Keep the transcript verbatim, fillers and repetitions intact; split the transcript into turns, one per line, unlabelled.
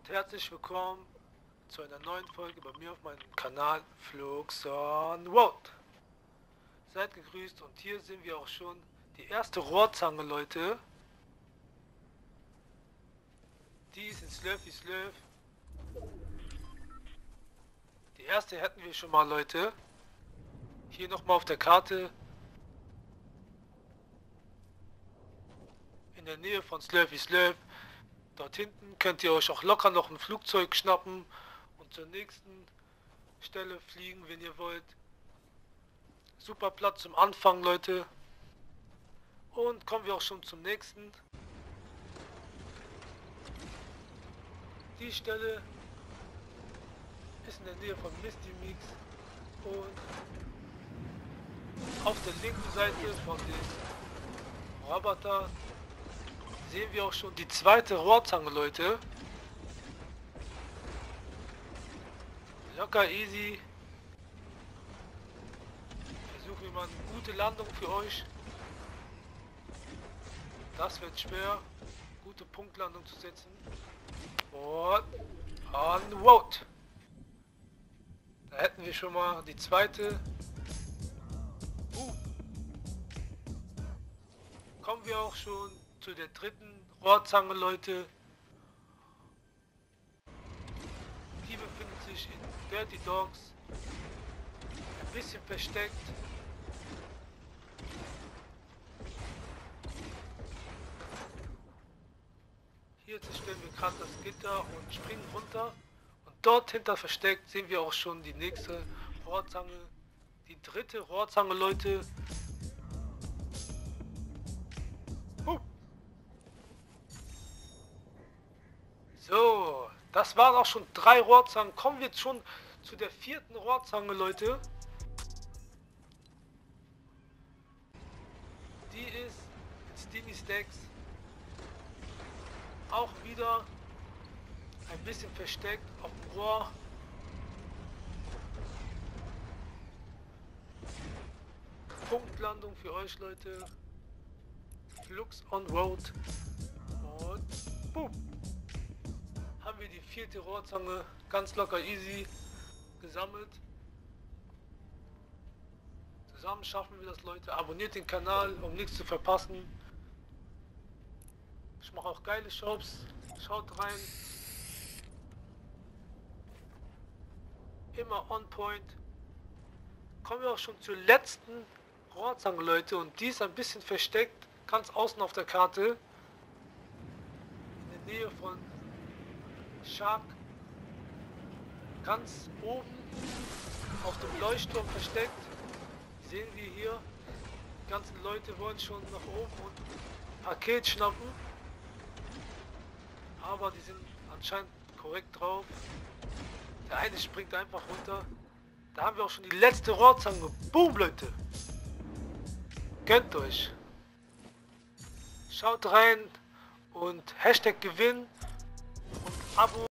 und herzlich willkommen zu einer neuen Folge bei mir auf meinem Kanal Fluxon World. Seid gegrüßt und hier sehen wir auch schon die erste Rohrzange, Leute. Die ist in Slurfy Slurf. Die erste hätten wir schon mal, Leute. Hier nochmal auf der Karte. In der Nähe von Slurfy Slurf. Dort hinten könnt ihr euch auch locker noch ein Flugzeug schnappen und zur nächsten Stelle fliegen, wenn ihr wollt. Super Platz zum Anfang, Leute. Und kommen wir auch schon zum nächsten. Die Stelle ist in der Nähe von Misty Mix und auf der linken Seite von dem Roboter sehen wir auch schon die zweite Rohrzange, Leute. Locker easy. Versuchen wir mal eine gute Landung für euch. Das wird schwer, gute Punktlandung zu setzen. Und on road. Da hätten wir schon mal die zweite. Uh. Kommen wir auch schon zu der dritten Rohrzange, Leute. Die befindet sich in Dirty Dogs. Ein bisschen versteckt. Hier zerstören wir gerade das Gitter und springen runter. Und dort hinter versteckt sehen wir auch schon die nächste Rohrzange. Die dritte Rohrzange, Leute. Huh. So, das waren auch schon drei Rohrzangen. Kommen wir jetzt schon zu der vierten Rohrzange, Leute. Die ist in Steamy Stacks. Auch wieder ein bisschen versteckt auf dem Rohr. Punktlandung für euch, Leute. Flux on Road. Und boom. Haben wir die vierte Rohrzange ganz locker easy gesammelt. Zusammen schaffen wir das, Leute. Abonniert den Kanal, um nichts zu verpassen. Ich mache auch geile Shops. Schaut rein. Immer on point. Kommen wir auch schon zur letzten Rohrzange, Leute. Und die ist ein bisschen versteckt. Ganz außen auf der Karte. In der Nähe von Shark. Ganz oben auf dem Leuchtturm versteckt. Sehen wir hier. Die ganzen Leute wollen schon nach oben und ein Paket schnappen. Aber die sind anscheinend korrekt drauf. Der eine springt einfach runter. Da haben wir auch schon die letzte Rohrzange. Boom, Leute. Gönnt euch. Schaut rein und Hashtag Gewinn und Abo.